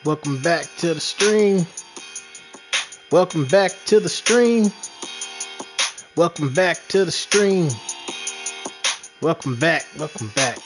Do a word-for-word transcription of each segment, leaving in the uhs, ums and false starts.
Welcome back to the stream. Welcome back to the stream. Welcome back to the stream. Welcome back. Welcome back.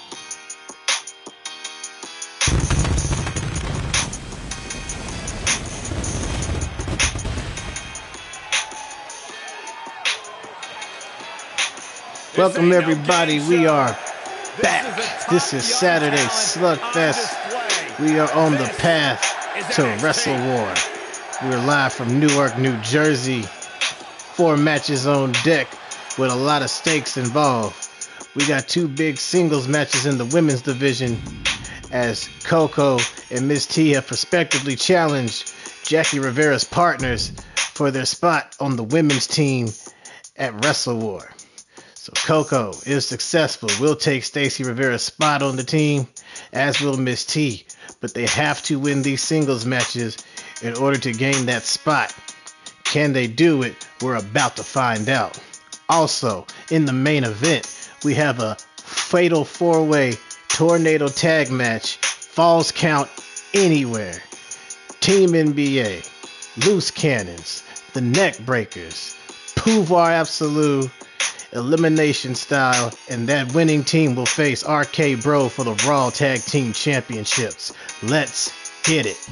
Welcome everybody. We are back. This is Saturday Slugfest. We are on the path to Wrestle War. We're live from Newark, New Jersey. Four matches on deck with a lot of stakes involved. We got two big singles matches in the women's division as Coco and Miss T have respectively challenged Jackie Rivera's partners for their spot on the women's team at Wrestle War. So Coco, if successful, will take Stacy Rivera's spot on the team, as will Miss T. But they have to win these singles matches in order to gain that spot. Can they do it? We're about to find out. Also, in the main event, we have a fatal four-way tornado tag match, falls count anywhere. Team N B A, Loose Cannons, the Neck Breakers, Pouvoir Absolute, elimination style, and that winning team will face R K Bro for the Raw Tag Team Championships. Let's get it.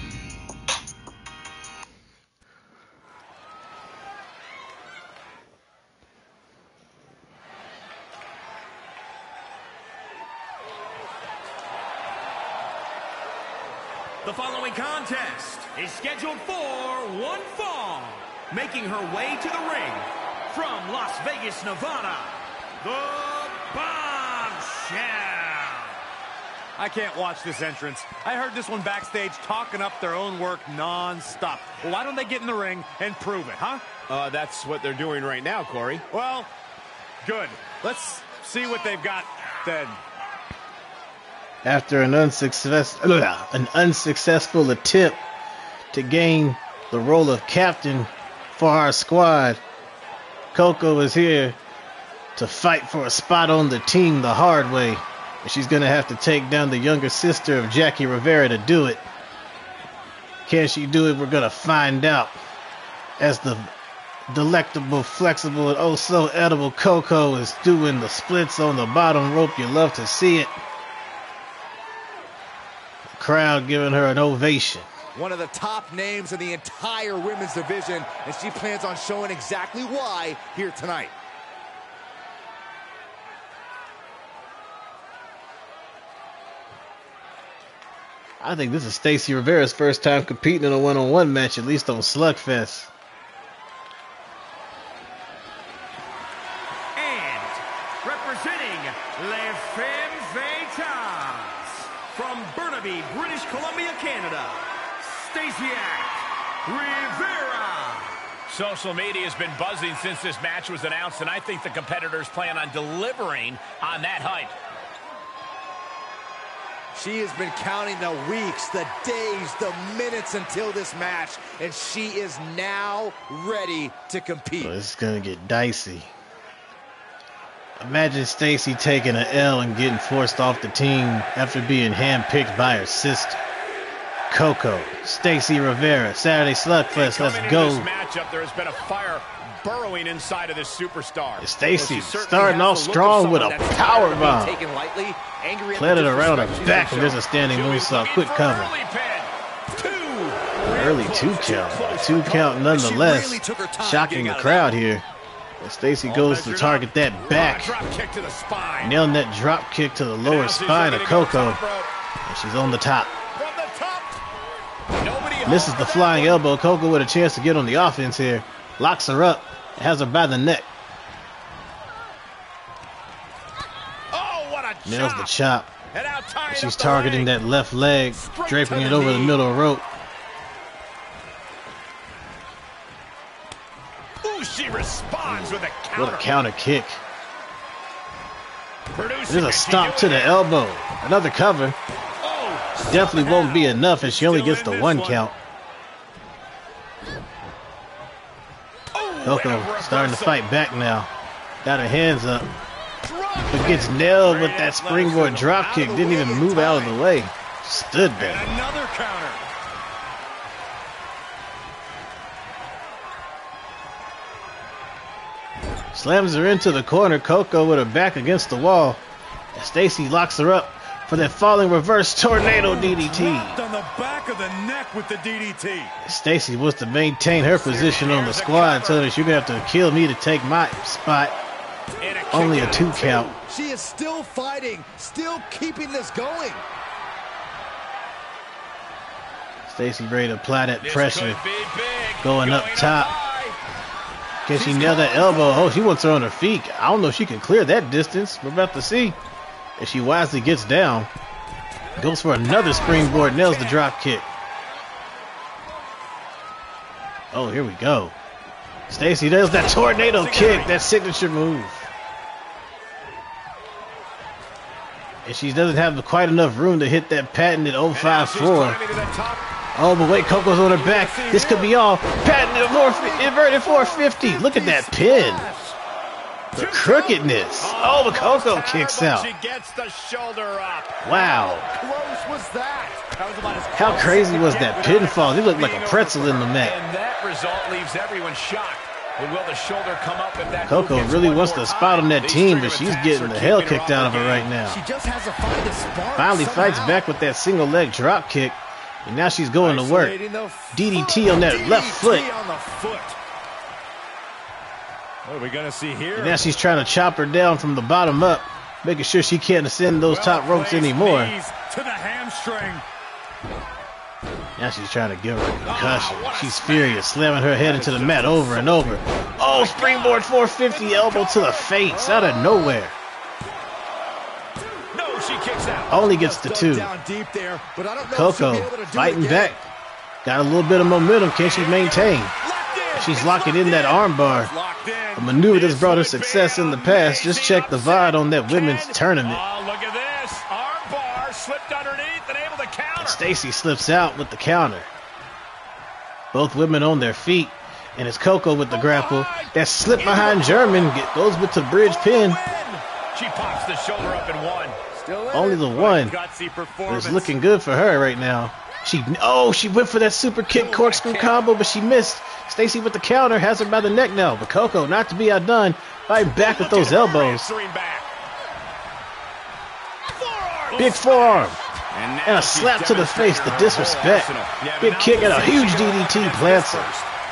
The following contest is scheduled for one fall. Making her way to the ring from Las Vegas, Nevada, the Bombshell. I can't watch this entrance. I heard this one backstage talking up their own work non-stop. Well, why don't they get in the ring and prove it, huh? Uh, that's what they're doing right now, Corey. Well, good. Let's see what they've got then. After an unsuccessful, an unsuccessful attempt to gain the role of captain for our squad, Coco is here to fight for a spot on the team the hard way. And she's going to have to take down the younger sister of Jackie Rivera to do it. Can she do it? We're going to find out as the delectable, flexible, and oh so edible Coco is doing the splits on the bottom rope. You love to see it. The crowd giving her an ovation. One of the top names in the entire women's division, and she plans on showing exactly why here tonight. I think this is Stacy Rivera's first time competing in a one-on-one match, at least on Slugfest. And representing Les Femmes Fatales from Burnaby, British Columbia, Canada, Stacy Rivera. Social media has been buzzing since this match was announced, and I think the competitors plan on delivering on that hype. She has been counting the weeks, the days, the minutes until this match, and she is now ready to compete. Oh, it's gonna get dicey. Imagine Stacy taking an L and getting forced off the team after being handpicked by her sister. Coco, Stacy Rivera, Saturday Slugfest, let's go. In this matchup, there has been a fire burrowing inside of this superstar. Stacy well, starting off strong with a power bomb. Lightly, planted around her back, and there's a standing moonsault. Quick cover. Early two count. A two count nonetheless. Shocking the crowd here. Stacy goes to target that back. Nailing that drop kick to the lower spine of Coco. And she's on the top. Misses the flying elbow. Coco with a chance to get on the offense here. Locks her up. Has her by the neck. Nails the chop. She's targeting that left leg. Draping it over the middle rope. She responds with a counter. What a counter kick. There's a stomp to the elbow. Another cover. Definitely won't be enough as she only gets the one count. Coco starting to fight back now. Got her hands up. But gets nailed with that springboard drop kick. Didn't even move out of the way. Stood there. And another counter. Slams her into the corner. Coco with her back against the wall. Stacy locks her up for that falling reverse tornado D D T. Dropped on the back of the neck with the D D T. Stacy wants to maintain her position on the squad, telling us you're going to have to kill me to take my spot. Only a two count. She is still fighting, still keeping this going. Stacy ready to apply that pressure. Going up top. Can she nail that elbow? Oh, she wants her on her feet. I don't know if she can clear that distance. We're about to see. If she wisely gets down. Goes for another springboard. Nails the drop kick. Oh, here we go. Stacy nails that tornado kick. That signature move. And she doesn't have quite enough room to hit that patented oh five four. Oh, but wait, Coco's on her back. This could be all. Patented inverted four fifty. Look at that pin. The crookedness. Oh, but Coco kicks out. She gets the shoulder up. Wow. Close was that? How crazy was that pinfall? He looked like a pretzel in the mat. And that result leaves everyone shocked. But will the shoulder come up if that Coco really wants to spot on that team, but she's getting the hell kicked out of her right now. She just has to find a spark. Finally somehow. fights back with that single leg drop kick. And now she's going to work. D D T on that left foot. On the foot. What are we going to see here? And now she's trying to chop her down from the bottom up, making sure she can't ascend those top ropes anymore. To the hamstring. Now she's trying to give her a concussion. She's furious, slamming her head into the mat over and over. Oh, springboard four fifty elbow to the face out of nowhere. No, she kicks out. Only gets the two. Down deep there, but I don't know Coco if she'll be able to do it fighting again. back. Got a little bit of momentum. Can she maintain? She's locking in that armbar. A maneuver that's brought her success in the past. Just check the V O D on that women's tournament. Oh, look at this. Armbar slipped underneath and able to counter. Stacy slips out with the counter. Both women on their feet. And it's Coco with the grapple. That slip behind German get, goes with the bridge pin. She pops the shoulder up in one. Still in Only it. the one. Gutsy But performance. it's looking good for her right now. She oh she went for that super kick corkscrew combo, but she missed. Stacy with the counter has her by the neck now. But Coco, not to be outdone, fighting back with those elbows. Back. Big forearm. And a slap to the face, the disrespect. Big kick and a huge D D T plants her.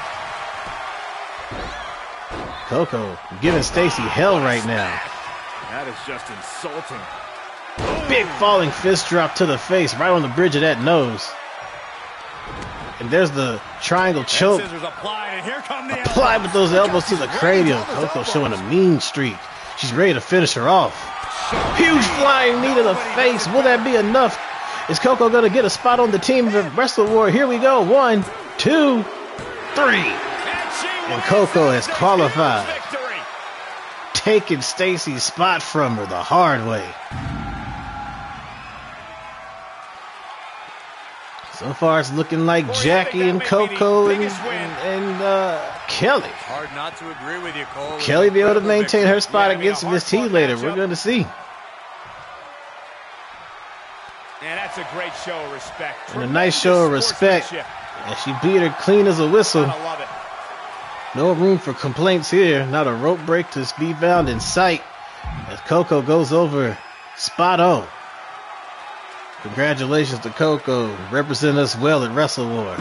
Coco giving Stacy hell right now. That is just insulting. Big falling fist drop to the face, right on the bridge of that nose. And there's the triangle choke. Scissors applied, and here come the Applied with those elbows to the cranium. Coco showing a mean streak. She's ready to finish her off. Huge flying knee to the face. Will that be enough? Is Coco going to get a spot on the team of Wrestle War? Here we go. One, two, three. And Coco has qualified. Taking Stacy's spot from her the hard way. So far, it's looking like Jackie and Coco and, and, and uh, Kelly. Hard not to agree with you, Cole. Kelly be able to maintain her spot against Miss T later. We're going to see. And that's a great show of respect. And a nice show of respect. And she beat her clean as a whistle. I love it. No room for complaints here. Not a rope break to be found in sight. As Coco goes over spot on. Congratulations to Coco. Represent us well at Wrestle War.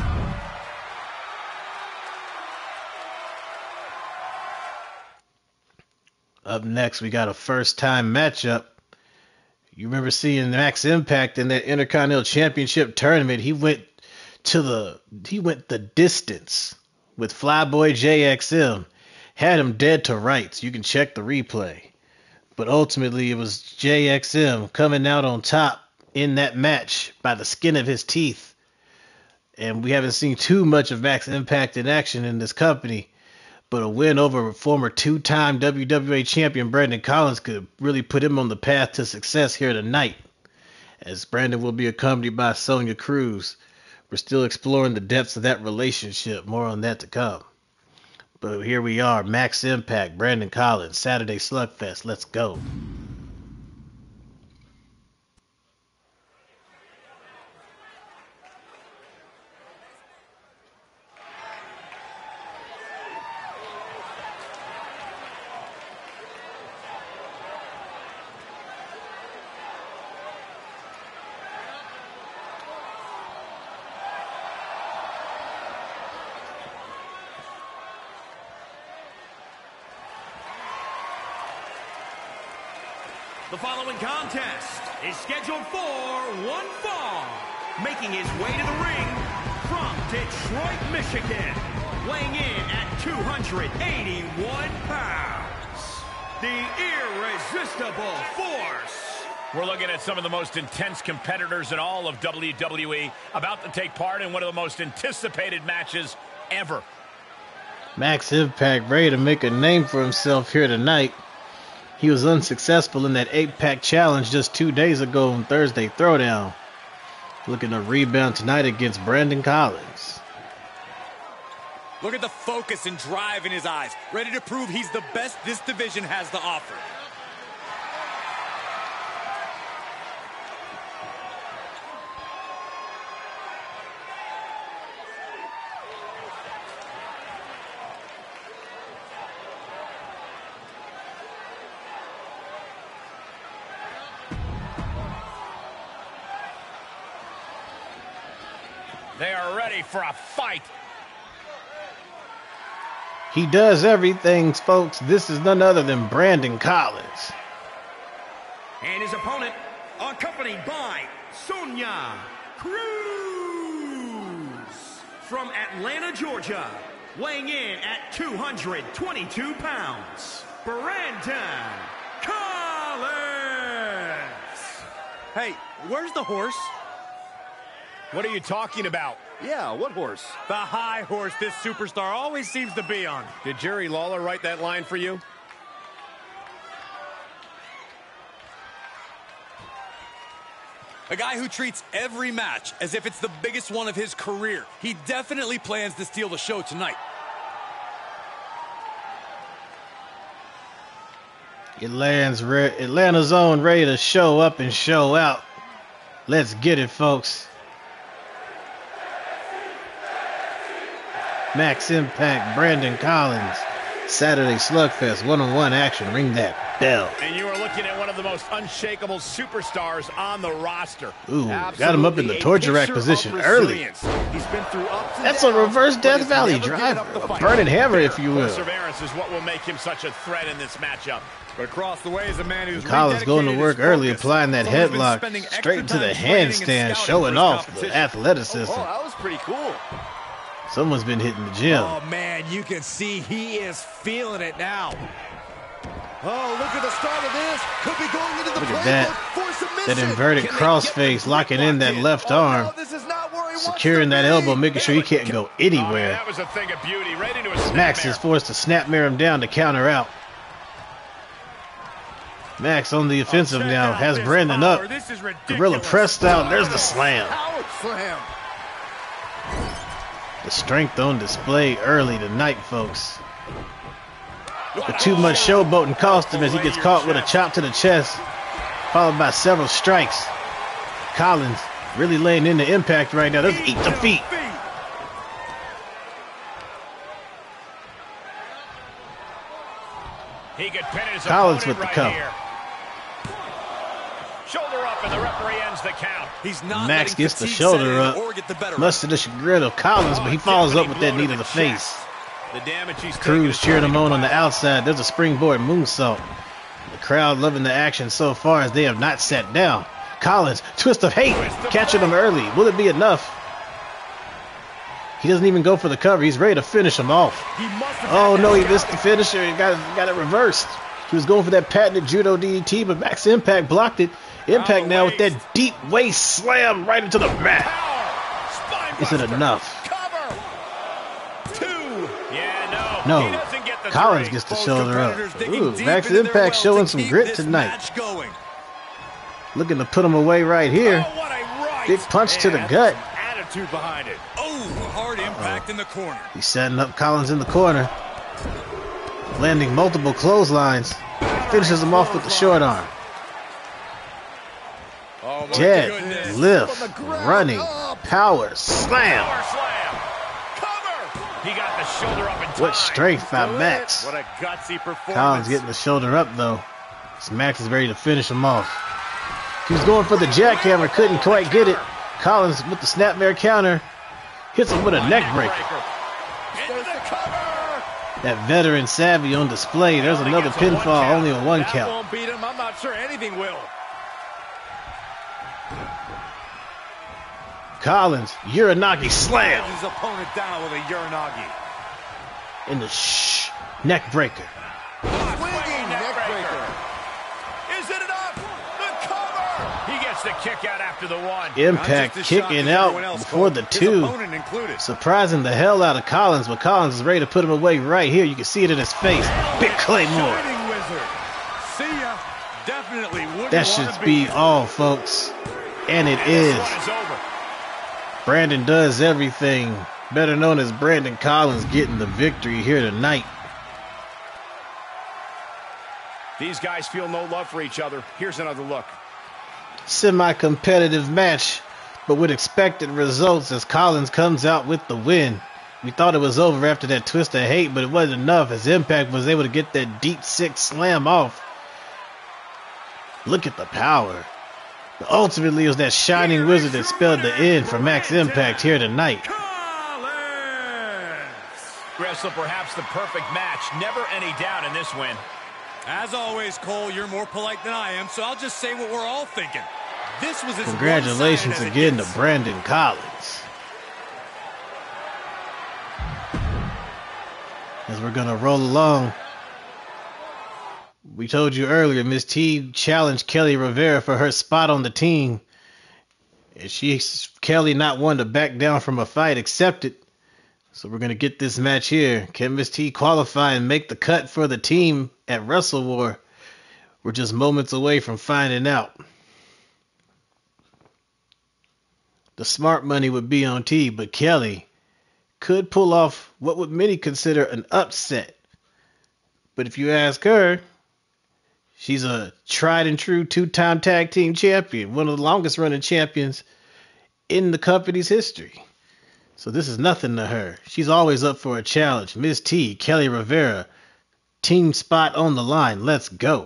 Up next, we got a first-time matchup. You remember seeing Max Impact in that Intercontinental Championship tournament. He went to the he went the distance with Flyboy J X M. Had him dead to rights. You can check the replay. But ultimately, it was J X M coming out on top in that match by the skin of his teeth. And we haven't seen too much of Max Impact in action in this company. But a win over former two-time W W A champion Brandon Collins could really put him on the path to success here tonight. As Brandon will be accompanied by Sonya Cruz. We're still exploring the depths of that relationship. More on that to come. But here we are, Max Impact, Brandon Collins, Saturday Slugfest. Let's go. The following contest is scheduled for one fall. Making his way to the ring from Detroit, Michigan, weighing in at two hundred eighty-one pounds, the irresistible force. We're looking at some of the most intense competitors in all of W W E about to take part in one of the most anticipated matches ever. Max Impact ready to make a name for himself here tonight. He was unsuccessful in that eight-pack challenge just two days ago on Thursday Throwdown. Looking to rebound tonight against Brandon Collins. Look at the focus and drive in his eyes. Ready to prove he's the best this division has to offer. They are ready for a fight. He does everything, folks. This is none other than Brandon Collins. And his opponent, accompanied by Sonia Cruz. From Atlanta, Georgia, weighing in at two hundred twenty-two pounds, Brandon Collins. Hey, where's the horse? What are you talking about? Yeah, what horse? The high horse this superstar always seems to be on. Did Jerry Lawler write that line for you? A guy who treats every match as if it's the biggest one of his career. He definitely plans to steal the show tonight. Atlanta's, re Atlanta's own ready to show up and show out. Let's get it, folks. Max Impact, Brandon Collins. Saturday Slugfest, one-on-one action. Ring that bell. And you are looking at one of the most unshakable superstars on the roster. Ooh, Absolutely got him up in the torture rack position early. He's been through ups and That's a downs, reverse but Death he's Valley never given driver. up the A fight. burning hammer, if you will. Perseverance is what will make him such a threat in this matchup. But across the way is a man who's Collins going to work early, focus. applying that Someone's been headlock spending extra straight into the time training and handstand, scouting showing for his off the competition. athleticism. Oh, that was pretty cool. Someone's been hitting the gym. Oh, man, you can see he is feeling it now. Oh, look at the start of this. Could be going into the Look at playbook that. for submission. That inverted Can they crossface, get the locking grip in that locked in? left Oh, arm. no, this is not where he wants Securing to that be. elbow, making sure he can't go Oh, man, anywhere. that was a thing of beauty. Right into a Max snapmare. is forced to snapmare him down to counter out. Max on the offensive Check now, out has this Brandon power. up. This is ridiculous. Gorilla press style, there's the slam. Power slam. The strength on display early tonight, folks. But too much showboating cost him as he gets caught with a chop to the chest, followed by several strikes. Collins really laying into Impact right now. Let's eat the feet. He could pin his Collins opponent with the right cover. here. Shoulder up, and the referee ends the count. He's not Max letting gets the fatigue shoulder set in up, or get the better much to the chagrin of Collins, but he follows up with that knee to the face. The damage he's Cruz taken cheering is him on on the starting to outside. There's a springboard moonsault. The crowd loving the action so far as they have not sat down. Collins, twist of hate, catching him early. Will it be enough? He doesn't even go for the cover. He's ready to finish him off. He must have Oh had no, that he missed the finisher. He got, got it reversed. He was going for that patented judo D D T, but Max Impact blocked it. Impact now with that deep waist slam right into the mat. Is it enough? Yeah, no. No. He doesn't get the Collins three. gets the Both shoulder up. competitors digging Ooh, deep Max into their Impact well showing to some keep grit this tonight. match going. Looking to put him away right here. Oh, what a right. Big punch to the Man, gut. that's some attitude behind it. Oh, hard impact in the corner. He's setting up Collins in the corner. Landing multiple clotheslines. Finishes him off with the short arm. Oh, my Jet, goodness. lift, running, power, slam. Power slam. Cover. He got the shoulder up in time. What strength by Max. What a gutsy performance. Collins getting the shoulder up though. So Max is ready to finish him off. He was going for the jackhammer, couldn't quite get it. Collins with the snapmare counter. Hits him with a neck breaker. Into the cover. That veteran savvy on display. There's another pinfall, only a one count. That won't beat him. I'm not sure anything will. Collins, Uranagi slam. His opponent down with a Uranagi. In the shh, neck breaker. Swinging neck breaker. Is it enough? The cover. He gets the kick out after the one. Impact kicking out before the two. Surprising the hell out of Collins, but Collins is ready to put him away right here. You can see it in his face. Big Claymore. See ya. Definitely that should be all, folks. And it is. Brandon does everything. Better known as Brandon Collins getting the victory here tonight. These guys feel no love for each other. Here's another look. Semi-competitive match, but with expected results as Collins comes out with the win. We thought it was over after that twist of hate, but it wasn't enough as Impact was able to get that deep six slam off. Look at the power. But ultimately, it was that shining wizard that spelled the end for Max Impact here tonight. Wrestle perhaps the perfect match. Never any doubt in this win. As always, Cole, you're more polite than I am, so I'll just say what we're all thinking. This was as Congratulations again to Brandon Collins. As we're going to roll along, we told you earlier, Miss T challenged Kelly Rivera for her spot on the team. And she, Kelly, not one to back down from a fight, accepted. So we're going to get this match here. Can Miss T qualify and make the cut for the team at Wrestle War? We're just moments away from finding out. The smart money would be on T, but Kelly could pull off what would many consider an upset. But if you ask her, she's a tried and true two-time tag team champion, one of the longest running champions in the company's history. So this is nothing to her. She's always up for a challenge. Miz T, Kelly Rivera, team spot on the line. Let's go.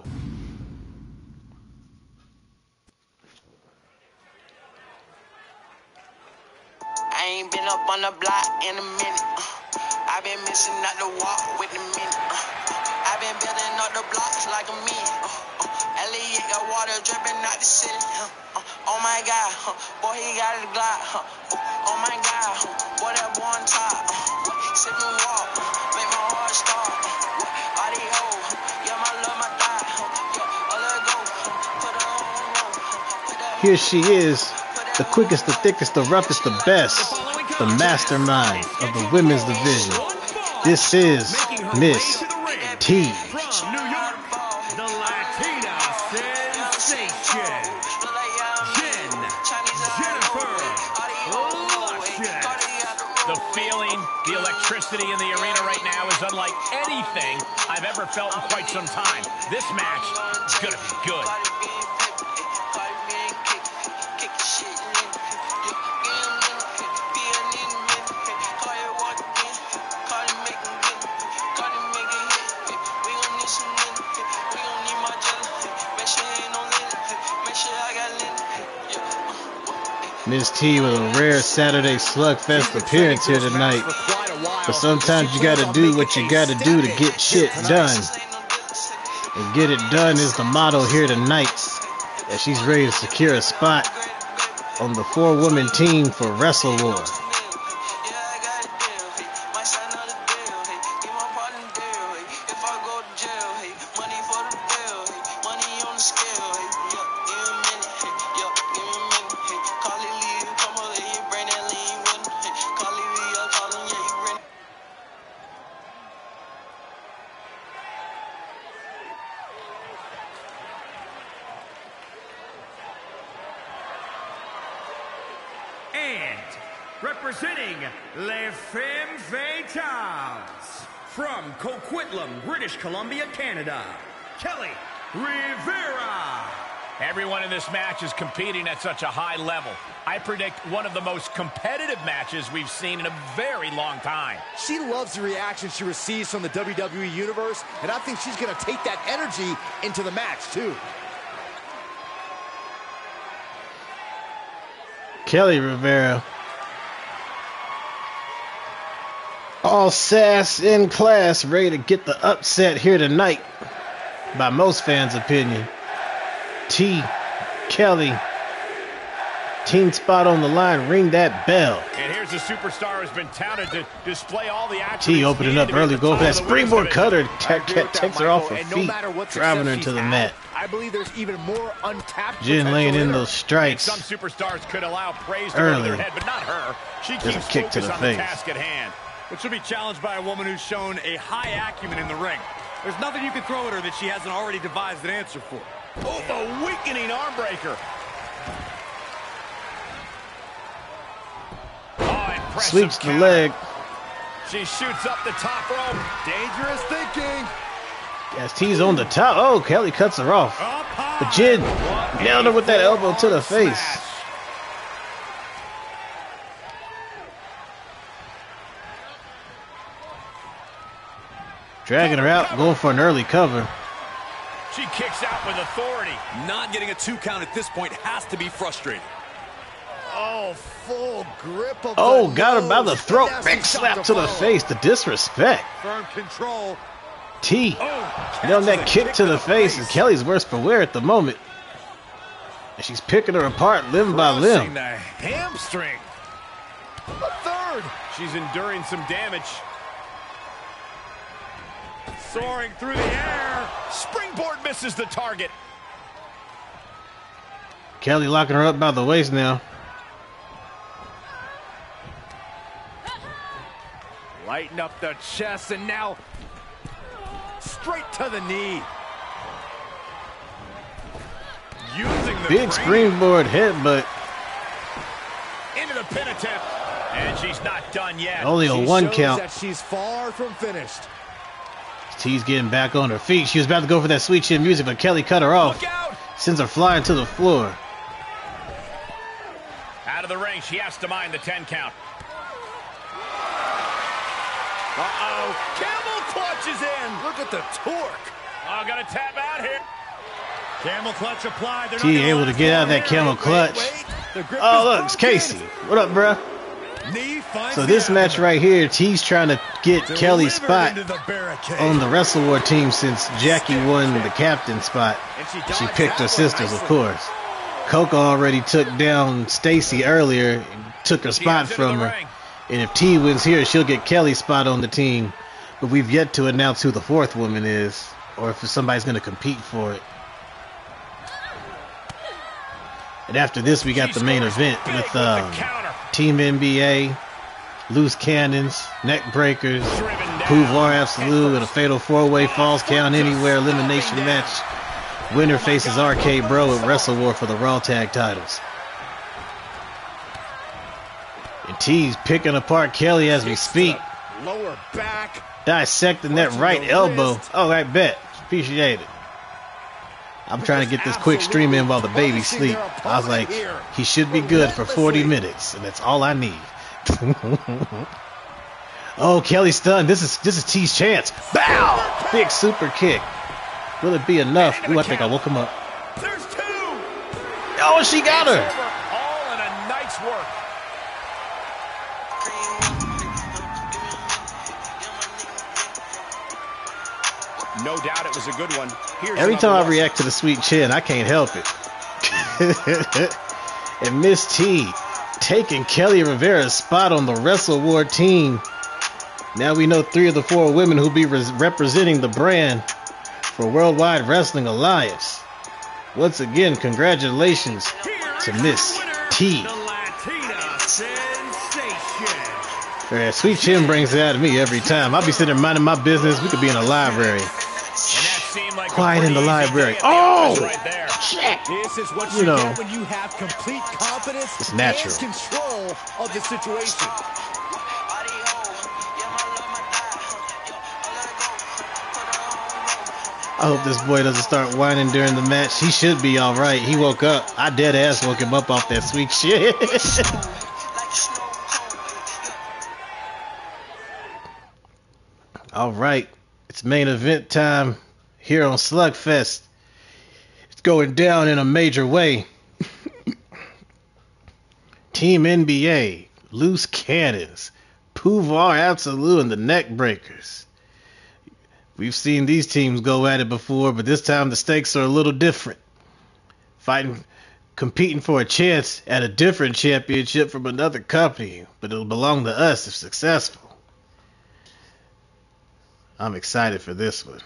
I ain't been up on the block in a minute. Uh, I've been missing out the walk with the minute. Uh, I've been building up the blocks like a million. Uh, uh, Elliot got water dripping out the city. Uh, uh, oh my God, uh, boy he got his Glock. Uh, uh, oh my God, uh, boy that boy on top. Uh, sipping walk, uh, make my heart start. Uh, all these hoes, uh, yeah my love my thigh. Uh, yeah, all let go. Uh, put her on roll. Uh, Here she is. The quickest, the thickest, the roughest, the best. The mastermind of the women's division. This is Miss T. From New York, the Latina sensation, Jen, Jennifer Luscious. The feeling, the electricity in the arena right now is unlike anything I've ever felt in quite some time. This match is going to be good. Miss T with a rare Saturday Slugfest appearance here tonight. But sometimes you gotta do what you gotta do to get shit done. And get it done is the motto here tonight. As she's ready to secure a spot on the four-woman team for Wrestle War. And representing Les Femmes Fatales from Coquitlam, British Columbia, Canada, Kelly Rivera. Everyone in this match is competing at such a high level. I predict one of the most competitive matches we've seen in a very long time. She loves the reaction she receives from the W W E Universe, and I think she's going to take that energy into the match, too. Kelly Rivera All sass in class, ready to get the upset here tonight, by most fans' opinion. T, Kelly, team spot on the line, ring that bell. And here's a superstar who's been touted to display all the attributes. T opening up early, go for that springboard cutter, takes her off her feet, driving her into the mat. I believe there's even more untapped Jen laying in those And strikes some superstars could allow praise to early. go to their head, but not her. She Just a keeps kick to focused the on face. the task at hand. But she'll be challenged by a woman who's shown a high acumen in the ring. There's nothing you can throw at her that she hasn't already devised an answer for. Oh, a weakening arm breaker. Oh, impressive Sweeps the counter. leg. She shoots up the top rope. Dangerous thinking. As T's on the top. Oh, Kelly cuts her off. Up high. But Jen nailed her with that elbow to the face. Smash. Dragging her out, going for an early cover. She kicks out with authority. Not getting a two count at this point has to be frustrating. Oh, full grip of Oh, the got her by the nose. throat. Nasty Big shot slap to the follow. face. The disrespect. Firm control. T Oh, nailed that catches a kick to the face, and Kelly's worse for wear at the moment. And she's picking her apart limb by Crossing limb. the hamstring. A third. She's enduring some damage. Soaring through the air. Springboard misses the target. Kelly locking her up by the waist now. Lighten up the chest, and now straight to the knee. Using the Big frame. springboard headbutt. Into the pin attempt. And she's not done yet. Only a She one shows count. that she's far from finished. T's getting back on her feet. She was about to go for that sweet chin music, but Kelly cut her off. Look out. Sends her flying to the floor. Out of the ring. She has to mind the ten count. Uh-oh. Camel clutches in. Look at the torque. Oh, got to tap out here. Camel clutch applied. They're not T gonna able let to us get go out of that here. camel clutch. Wait, the grip Oh, is look, it's broken. Casey. What up, bruh? Knee finds So the this match abdomen. right here, T's trying to get Delivered Kelly's spot into the barricade. on the Wrestle War team since Jackie won the captain spot. And she, She dodged picked her that sisters, one of nicely. course. Coco already took down Stacy earlier, and took her spot She's into from the her. ring. And if T wins here, she'll get Kelly's spot on the team. But we've yet to announce who the fourth woman is, or if somebody's going to compete for it. And after this, we got She the main scores event big with the um, counter. Team N B A, loose cannons, neck breakers, Driven down. Pouvoir Absolute, and a fatal four-way falls count anywhere elimination match. Winner faces Arcade Bro at Wrestle War for the Raw Tag titles. And T's picking apart Kelly as we speak, Lower back. dissecting that right the elbow. wrist. Oh, I bet. Appreciate it. I'm trying to get this quick stream in while the baby sleep. I was like, he should be good for forty minutes, and that's all I need. Oh, Kelly stunned. This is this is T's chance. Bow! Big super kick. Will it be enough? Ooh, I think I woke him up. There's two. Oh, she got her. All in a night's work. No doubt it was a good one. Here's Every time another I one. react to the sweet chin, I can't help it. And Miss T taking Kelly Rivera's spot on the Wrestle War team. Now we know three of the four women who'll be res- representing the brand for Worldwide Wrestling Alliance. Once again, congratulations to Miss T. The Latina Sensation. Yeah, Sweet Chin brings it out of me every time. I'll be sitting there minding my business. We could be in a library. And that seemed like a Quiet in the pretty easy library. day at the Oh! office right there. This is what You you, know, get when you have complete confidence it's natural. and control of the situation. I hope this boy doesn't start whining during the match. He should be all right. He woke up. I dead ass woke him up off that sweet shit. All right, it's main event time here on Slugfest. It's going down in a major way. Team N B A, loose cannons, Pouvoir Absolute and the Neck Breakers. We've seen these teams go at it before, but this time the stakes are a little different. Fighting, competing for a chance at a different championship from another company, but it'll belong to us if successful. I'm excited for this one.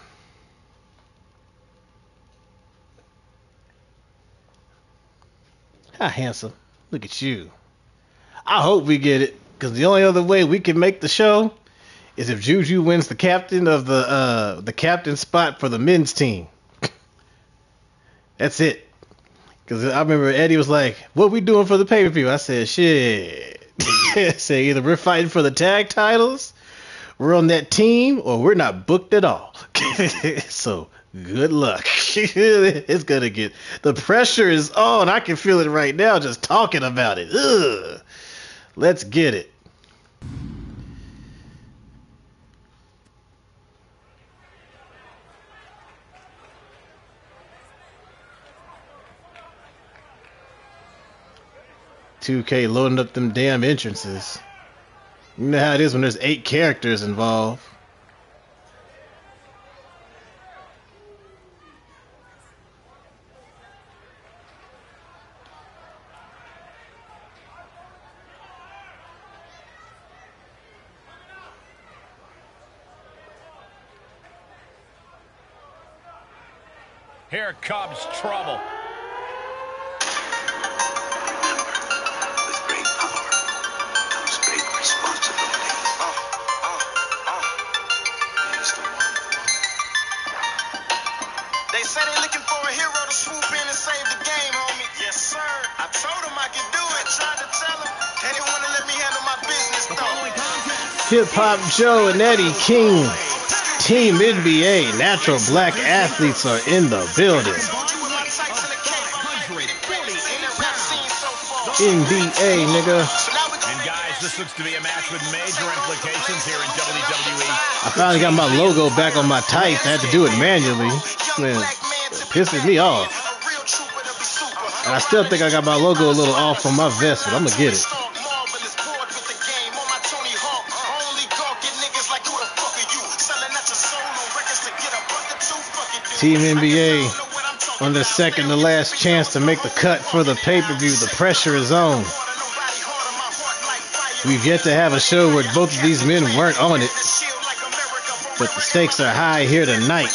How handsome. Look at you. I hope we get it, because the only other way we can make the show is if Juju wins the captain of the uh, the captain spot for the men's team. That's it. Because I remember Eddie was like, what we doing for the pay-per-view? I said, shit. I said, either we're fighting for the tag titles, we're on that team, or we're not booked at all. So, good luck. It's going to get... The pressure is on. I can feel it right now just talking about it. Ugh. Let's get it. two K loading up them damn entrances. You know how it is when there's eight characters involved. Here comes trouble. Hip Hop Joe and Eddie King, Team N B A, natural black athletes are in the building. N B A, nigga. And guys, this looks to be a match with major implications here in W W E. I finally got my logo back on my tights. I had to do it manually. Man, it pisses me off. And I still think I got my logo a little off on my vest, but I'm gonna get it. Team N B A on their second to last chance to make the cut for the pay-per-view. The pressure is on. We've yet to have a show where both of these men weren't on it, but the stakes are high here tonight.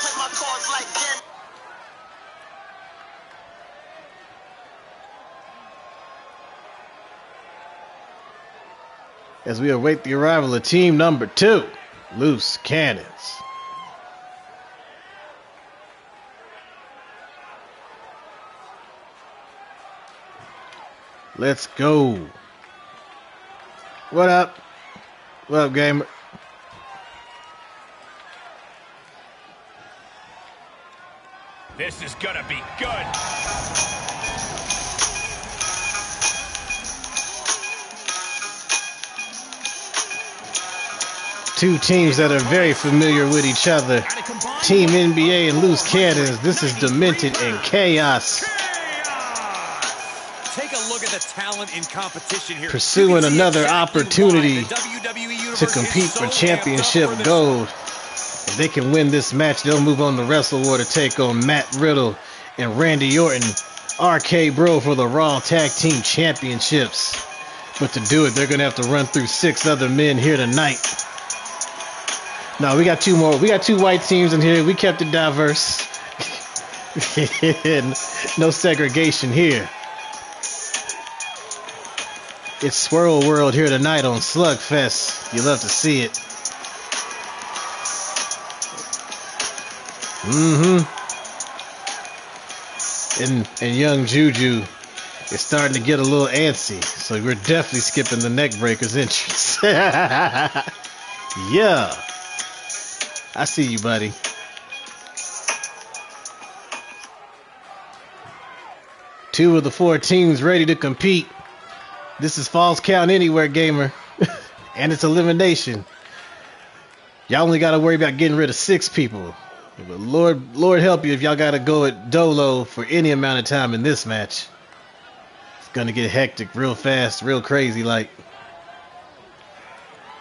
As we await the arrival of team number two, Loose Cannons. Let's go. What up? What up, gamer? This is gonna be good. Two teams that are very familiar with each other. Team N B A and Loose Cannons. This is Demented and Chaos. Take a look at the talent in competition here. Pursuing another opportunity to compete for championship gold. If they can win this match, they'll move on to Wrestle War to take on Matt Riddle and Randy Orton, R K Bro, for the Raw Tag Team Championships. But to do it, they're going to have to run through six other men here tonight. No, we got two more. We got two white teams in here. We kept it diverse. No segregation here. It's Swirl World here tonight on Slugfest. You love to see it. Mm-hmm. And, and young Juju is starting to get a little antsy, so we're definitely skipping the neck breakers entrance. Yeah. I see you, buddy. Two of the four teams ready to compete. This is Falls Count Anywhere, gamer. And it's elimination. Y'all only got to worry about getting rid of six people. But Lord, Lord help you if y'all got to go at Dolo for any amount of time in this match. It's going to get hectic real fast, real crazy like.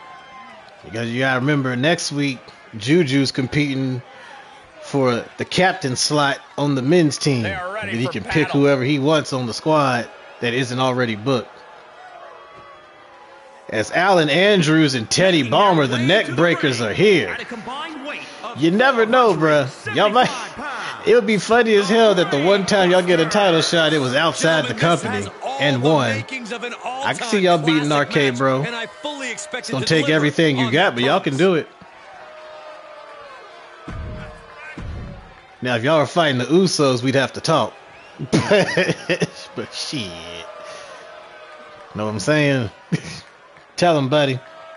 Because you gotta remember, next week, Juju's competing for the captain slot on the men's team. And he can pick whoever he wants on the squad that isn't already booked. As Alan Andrews and Teddy Ballmer, the neck breakers, are here. You never know, bruh. Y'all might. It would be funny as hell that the one time y'all get a title shot, it was outside the company and won. I can see y'all beating R K, bro. It's gonna take everything you got, but y'all can do it. Now, if y'all were fighting the Usos, we'd have to talk. But shit. Know what I'm saying? Tell him, buddy.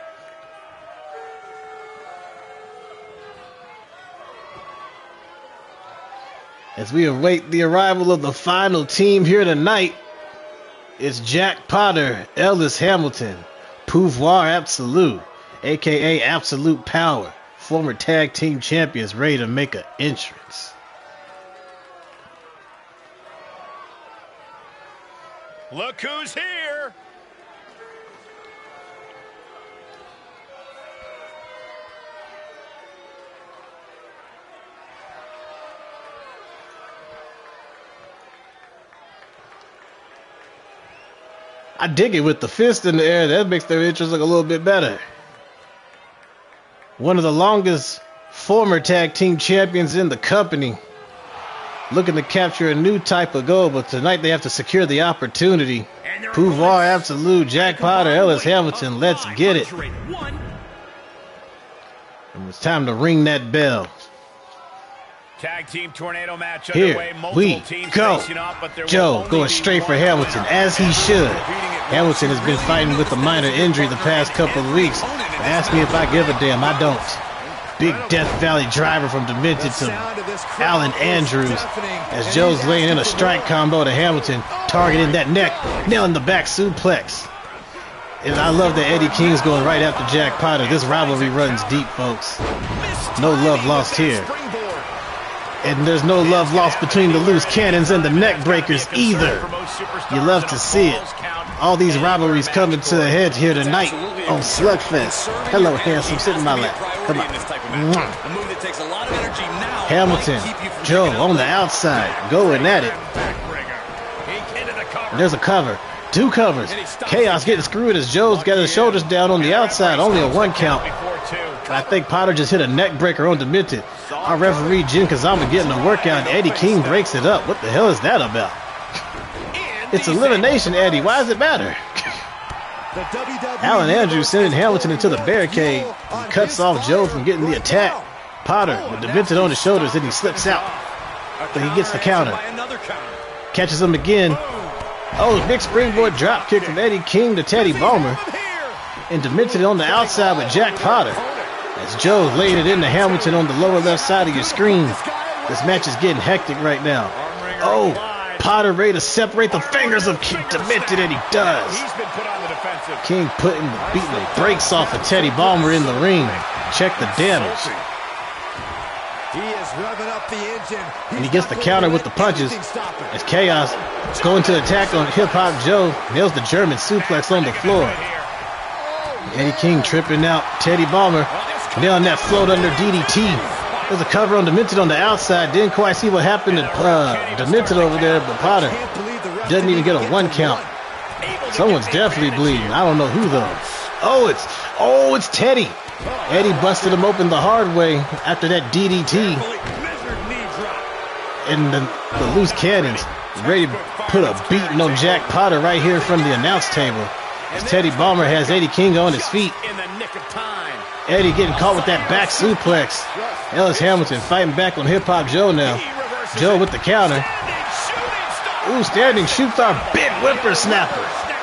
As we await the arrival of the final team here tonight, it's Jack Potter, Ellis Hamilton, Pouvoir Absolute, a k a. Absolute Power, former tag team champions ready to make an entrance. Look who's here. I dig it with the fist in the air. That makes their entrance look a little bit better. One of the longest former tag team champions in the company, looking to capture a new type of goal, but tonight they have to secure the opportunity. Pouvoir Absolute, Jack Potter, Ellis Hamilton, let's get it. And it's time to ring that bell. Tag team tornado match Here underway. we teams go. Up, but Joe going straight for Hamilton, as he should. Hamilton has been fighting with a minor injury the past couple of weeks. Ask me if I give a damn. I don't. Big Death Valley driver from Demented to Alan Andrews, as Joe's laying in a strike combo to Hamilton, targeting that neck, nailing the back suplex. And I love that Eddie King's going right after Jack Potter. This rivalry runs deep, folks. No love lost here. And there's no love lost between the Loose Cannons and the Neck Breakers either. You love to see it. All these rivalries coming to a head here tonight on Slugfest. Hello, handsome. Sit in my lap. Come on. Hamilton, Joe on the outside, going at it. And there's a cover. Two covers. Chaos getting screwed as Joe's got his shoulders down on the outside. Only a one count. I think Potter just hit a neck breaker on Demented. Our referee, Jim Kazama, getting a workout, and Eddie King breaks it up. What the hell is that about? It's elimination, Eddie. Why does it matter? Alan Andrews sending Hamilton into the barricade. He cuts off Joe from getting the attack. Potter with Demented on his shoulders, and he slips out. But he gets the counter. Catches him again. Oh, big springboard drop kick from Eddie King to Teddy Ballmer. And Demented on the outside with Jack Potter. As Joe laying it into Hamilton on the lower left side of your screen. This match is getting hectic right now. Oh, Potter ready to separate the fingers of Demented, and he does. King putting the beating the brakes off of Teddy Ballmer in the ring. Check the damage. He is revving up the engine. And he gets the counter with the punches as Chaos is going to attack on Hip Hop Joe. Nails the German suplex on the floor. Eddie King tripping out Teddy Ballmer. Nailing that float under D D T. There's a cover on Demented on the outside. Didn't quite see what happened to uh, Demented over there, but Potter doesn't even get a one count. Someone's definitely bleeding. I don't know who though. Oh, it's oh, it's Teddy. Eddie busted him open the hard way after that D D T. And the, the Loose Cannons ready to put a beating on Jack Potter right here from the announce table. As Teddy Ballmer has Eddie King on his feet. Eddie getting caught with that back suplex. Ellis Hamilton fighting back on Hip Hop Joe now. Joe with the counter. Ooh, standing shoot star, big whippersnapper.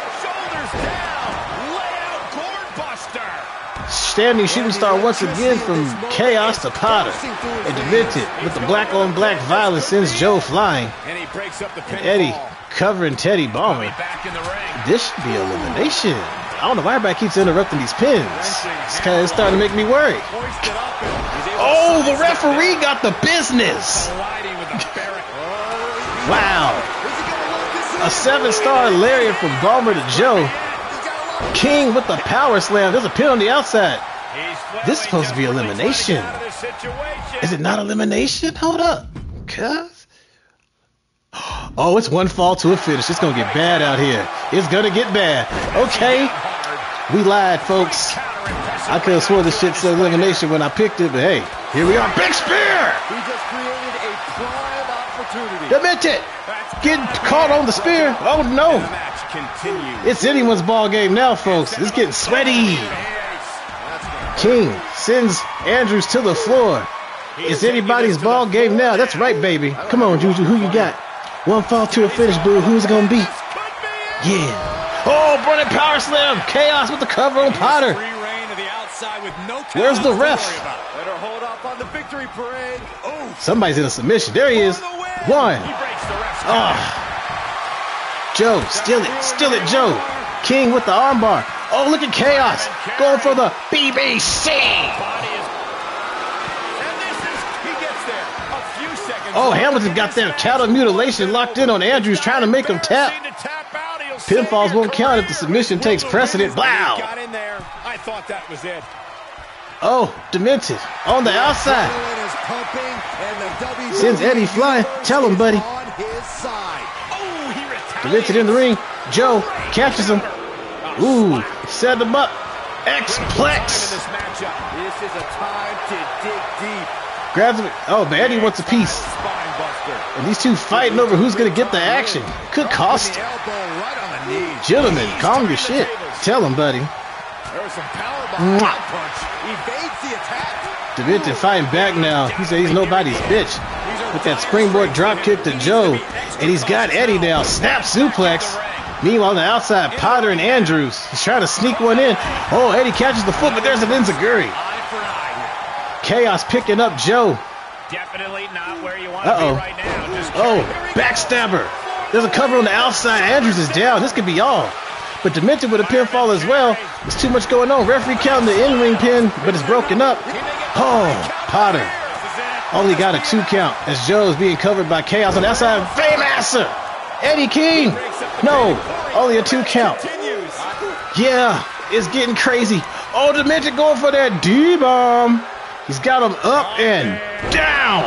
Standing shooting star once again from Chaos to Potter. And Demented with the black on black violence sends Joe flying. And Eddie covering Teddy Ballmer. This should be elimination. I don't know why everybody keeps interrupting these pins. It's kind of starting to make me worry. Oh, the referee got the business. Wow. A seven-star lariat from Ballmer to Joe. King with the power slam. There's a pin on the outside. This is supposed to be elimination. Is it not elimination? Hold up. Cuz. Oh, it's one fall to a finish. It's going to get bad out here. It's going to get bad. Okay. We lied, folks. I could have sworn this shit's elimination when I picked it, but hey, here we are. Big spear! He just created a prime opportunity. Demented! Getting caught on the spear. Oh, no. It's anyone's ball game now, folks. It's getting sweaty. King sends Andrews to the floor. It's anybody's ball game now. That's right, baby. Come on, Juju. Who you got? One fall to a finish, boo. Who's it going to be? Yeah. Oh, running power slam. Chaos with the cover on Potter. Where's the ref? Better hold up on the victory parade. Oh, somebody's in a submission. There he is. One. Oh. Joe, steal it. Steal it, Joe. King with the armbar. Oh, look at Chaos. Going for the B B C. Oh, Hamilton got that cattle mutilation locked in on Andrews, trying to make him tap. Pinfalls won't count if the submission takes precedent. Blow. I thought that was it. Oh, Demented on the outside. Sends Eddie flying. Tell him, buddy. Demented in the ring. Joe catches him. Ooh, set him up. X-Plex. This is a time to dig deep. Grabs him. Oh, but Eddie wants a piece. And these two fighting over who's going to get the action. Could cost. Gentlemen, calm your shit. Tell him, buddy. Demented fighting back now. He said he's nobody's bitch. With that springboard drop kick to Joe. And he's got Eddie now. Snap suplex. Meanwhile, on the outside, Potter and Andrews. He's trying to sneak one in. Oh, Eddie catches the foot, but there's an enziguri. Chaos picking up Joe. Definitely not where you want to Uh-oh. be right now. Just Oh, backstabber. There's a cover on the outside. Andrews is down. This could be all. But Demented with a pinfall as well. There's too much going on. Referee counting the in-ring pin, but it's broken up. Oh, Potter. Only got a two count as Joe's being covered by Chaos on the outside. Baymaster. Eddie King. No, only a two count. Yeah, it's getting crazy. Oh, Demented going for that D-bomb. He's got him up and down.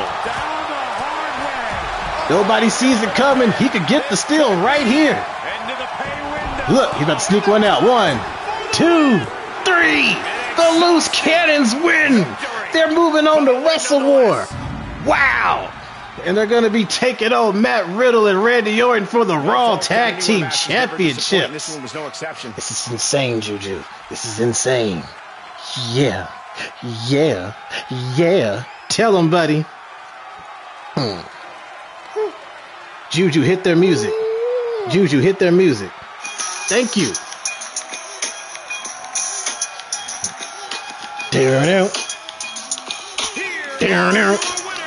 Nobody sees it coming. He could get the steal right here. Look, he's about to sneak one out. One, two, three. The Loose Cannons win. They're moving on to Wrestle War. Wow. And they're going to be taking on Matt Riddle and Randy Orton for the Raw Tag Team Championships. This one was no exception. This is insane, Juju. This is insane. Yeah. Yeah. Yeah. Tell them, buddy. Hmm. Juju, hit their music. Juju, hit their music. Thank you. Down out. Down out.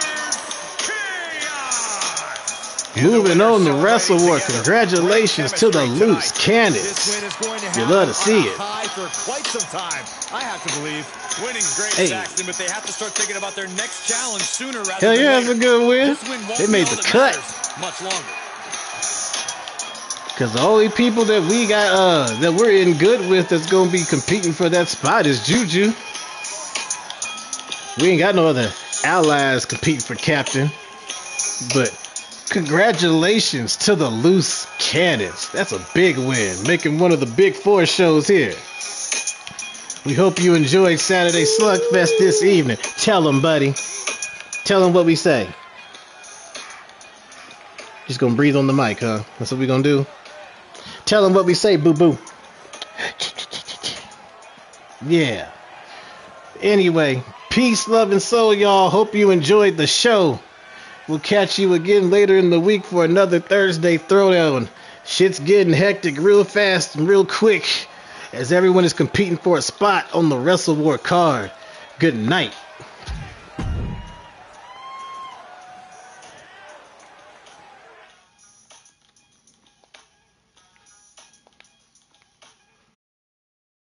Moving on to Wrestle War. Congratulations to the Loose Cannons. You love to see it. For quite some time, I have to believe. Winning's great, Hey. Saxton, but they have to start thinking about their next challenge sooner rather Hell than yeah, later. that's a good win. This win won't They be made all the that cut. matters much longer. Because the only people that we got, uh, that we're in good with that's going to be competing for that spot is Juju. We ain't got no other allies competing for captain. But congratulations to the Loose Cannons. That's a big win, making one of the big four shows here. We hope you enjoyed Saturday Slugfest this evening. Tell them, buddy. Tell them what we say. Just gonna breathe on the mic, huh? That's what we gonna do. Tell them what we say, boo-boo. Yeah. Anyway, peace, love, and soul, y'all. Hope you enjoyed the show. We'll catch you again later in the week for another Thursday Throwdown. Shit's getting hectic real fast and real quick as everyone is competing for a spot on the Wrestle War card. Good night.